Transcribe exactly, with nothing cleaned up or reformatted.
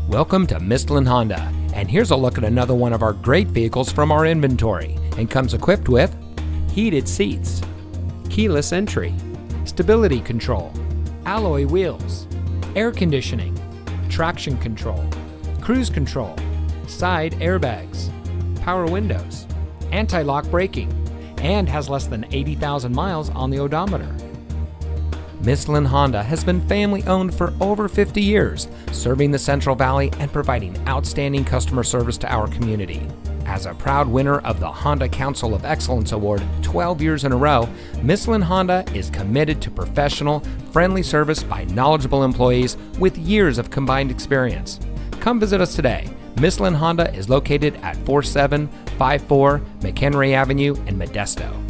Welcome to Michelin Honda, and here's a look at another one of our great vehicles from our inventory, and comes equipped with heated seats, keyless entry, stability control, alloy wheels, air conditioning, traction control, cruise control, side airbags, power windows, anti-lock braking, and has less than eighty thousand miles on the odometer. Michelin Honda has been family owned for over fifty years, serving the Central Valley and providing outstanding customer service to our community. As a proud winner of the Honda Council of Excellence Award twelve years in a row, Michelin Honda is committed to professional, friendly service by knowledgeable employees with years of combined experience. Come visit us today. Michelin Honda is located at four seven five four McHenry Avenue in Modesto.